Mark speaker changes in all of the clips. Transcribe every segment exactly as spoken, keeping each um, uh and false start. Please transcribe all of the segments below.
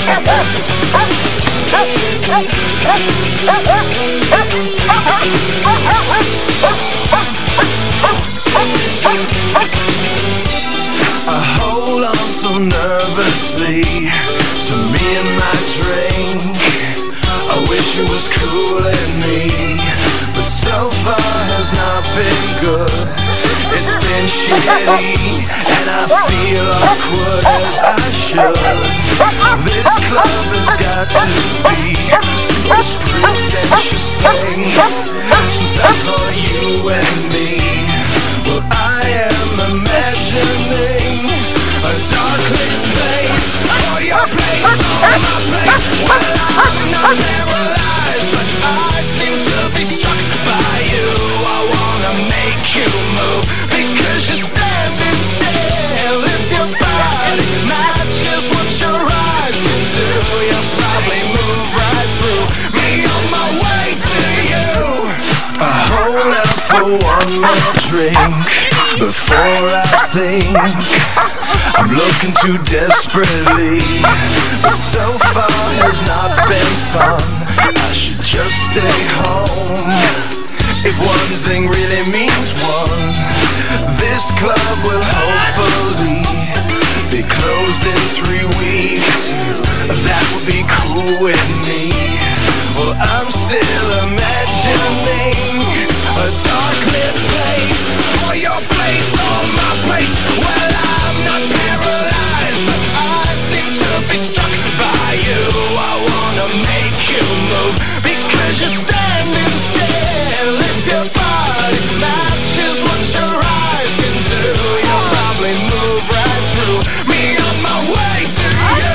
Speaker 1: I hold on so nervously to me and my drink. I wish it was cooling me, but so far has not been good. It's been shitty, and I feel awkward as I should. This club has got to be the most pretentious thing since I thought you and me. Well, I am imagining a dark lit place, or your place, or my place. Well, I'm not paralyzed, but I seem to be struck by you. I wanna make you move, because you're standing still. If your body matches what your eyes can do, you'll probably move right through me on my way to you. I hold out for one more drink before I think. I'm looking too desperately, but so far has not been fun. I should just stay home. If one thing really means one, this club will hopefully be closed in three weeks. That would be cool with me. Well, I'm still imagining a dark lit place, or your place, or my place. Well, I'm not paralyzed, but I seem to be struck by you. I wanna make you move, because you're standing still. If your body matches what your eyes can do, you'll probably move right through me on my way to you.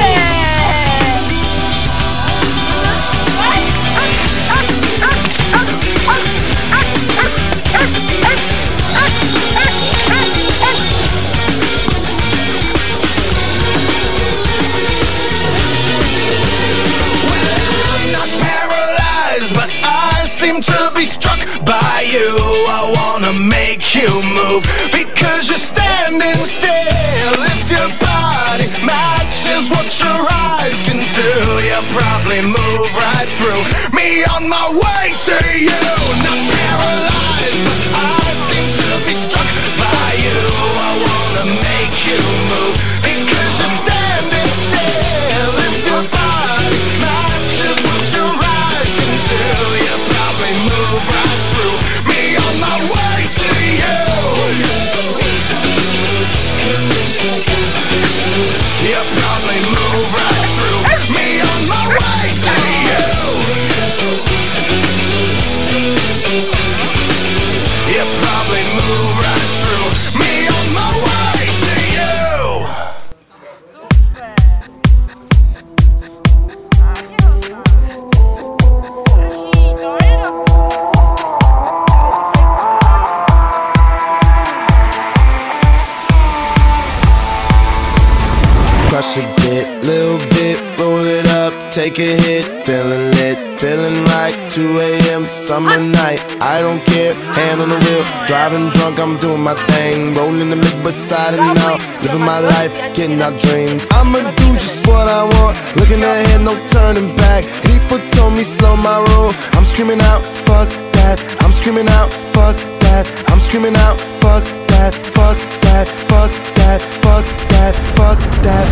Speaker 1: Seem to be struck by you. I wanna make you move, because you're standing still. If your body matches what your eyes can do, you'll probably move right through me on my way to you. Not paralyzed, but I seem to be struck by you. I wanna make you move, because you're standing still. If your body matches what your eyes can do, you'll probably move right through me on my way to you. You'll probably move right through me on my way to you. You'll probably move right through me on my way to you.
Speaker 2: Crush a bit, little bit, roll it up, take a hit, feeling lit, feeling right. Two A M summer night, I don't care, hand on the wheel, driving drunk, I'm doing my thing, rolling the mid beside and out, living my life, getting our dreams. I'ma do just what I want, looking ahead, no turning back. People told me slow my roll, I'm screaming out, fuck that. I'm screaming out, fuck that. I'm screaming out, fuck that, fuck that, fuck that, fuck that, fuck that.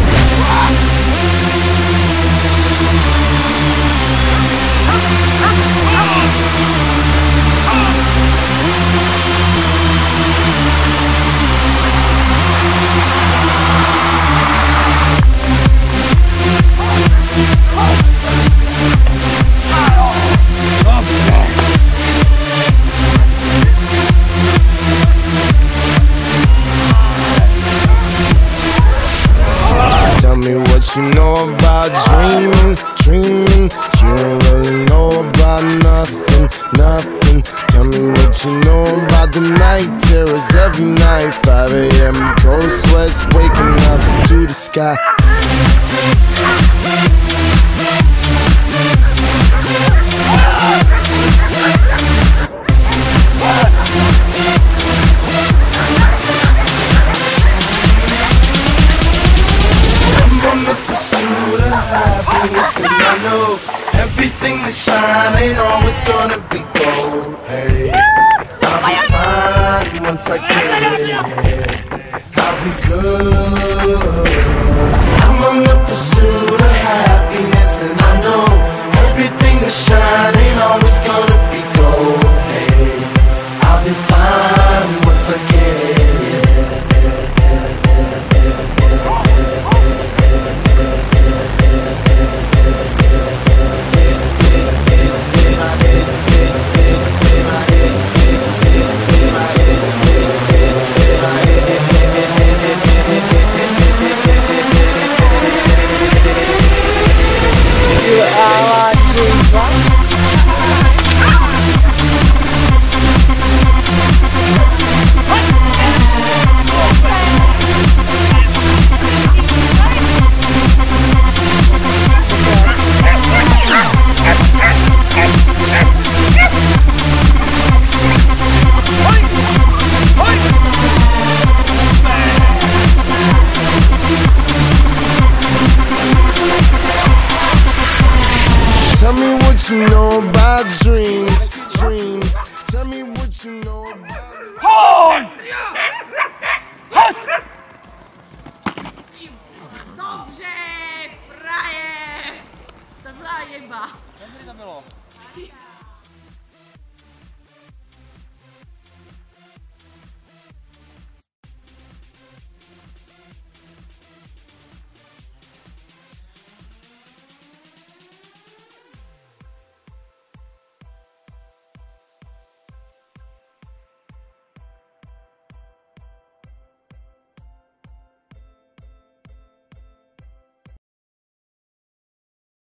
Speaker 2: Tell me what you know about dreaming, dreaming. You don't really know about nothing, nothing. Tell me what you know about the night terrors every night. Five A M cold sweats waking up to the sky. I'm on the pursuit of happiness, and I know everything that shine ain't always gonna be gold. Hey, I'll be fine once I get it. I'll be good. I'm on the pursuit of happiness, and I know everything that shine ain't always gonna be gold. Hey, I'll be fine once I get it. Tell me what you know about dreams, dreams. Tell me what you know about...
Speaker 3: Chodź!
Speaker 4: Dobrze, frajer! To była jeba.
Speaker 3: Jak to było?